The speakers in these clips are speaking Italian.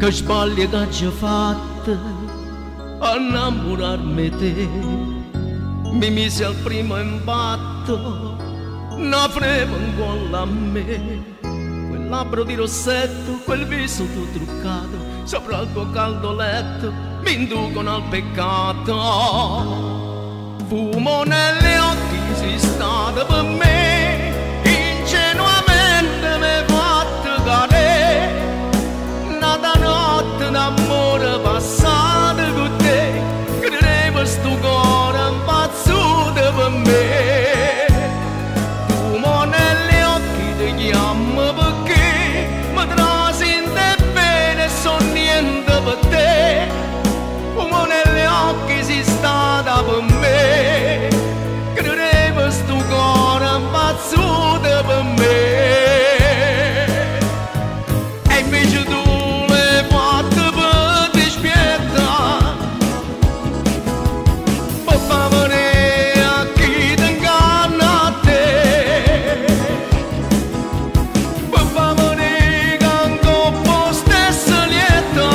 che sbagli che ci ho fatto a innamorarmi te. Mi mise al primo impatto, una freva in cuore a me. Quel labbro di rossetto, quel viso tutto truccato, sopra il tuo caldo letto mi inducono al peccato. Fumo negli occhi, sei stata per me, ingenuamente mi fatto cadere. Nata notte d'amore passata con te, credevo sto cuore impazzuto per me. Fumo negli occhi, ti chiamo perché mi trasinte bene, sono niente per te. Fumo negli occhi, sei stata per me, credevo sto cuore impazzuto per me. E invece tu l'hai fatto per dispietà, per favore a chi ti inganna a te, per favore che ancora stesso lieta.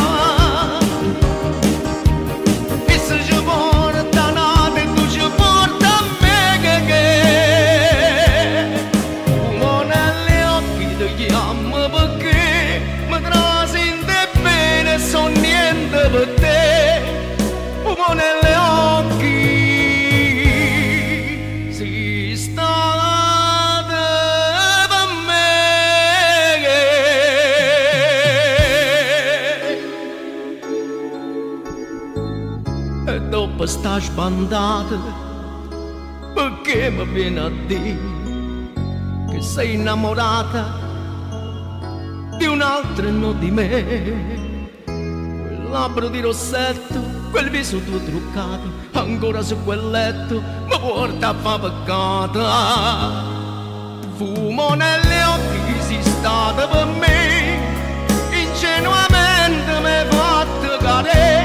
E se ci porta nata e tu ci porta a me che fumo negli occhi, ti chiamo perché mi trasinte bene, son niente per te. Fumo negli occhi, si stata per me. E dopo sta sbandata, perché mi viene a dire che sei innamorata di un altro e non di me? Quel labbro di rossetto, quel viso tuo truccato, ancora su quel letto mi porta a fa peccato. Fumo negli occhi, sei stata per me, ingenuamente mi hai fatto cadere.